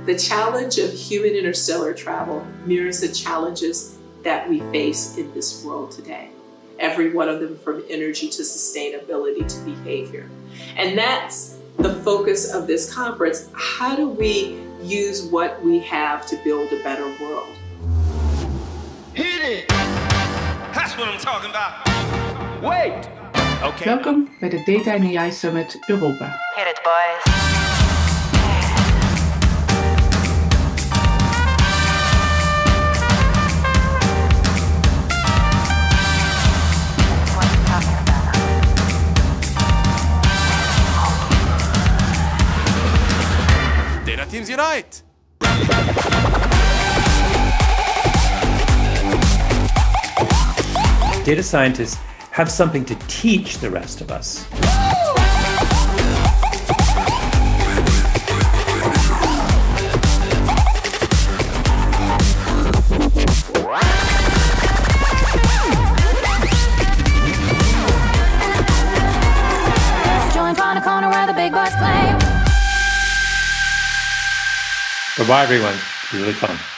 The challenge of human interstellar travel mirrors the challenges that we face in this world today. Every one of them, from energy to sustainability to behavior. And that's the focus of this conference. How do we use what we have to build a better world? Hit it! That's what I'm talking about. Wait! Okay. Welkom bij de Data+AI Summit Europa. Hit it, boys. Data teams unite! Data scientists have something to teach the rest of us. Joint on a corner where the big boys play. Bye-bye, everyone. It's really fun.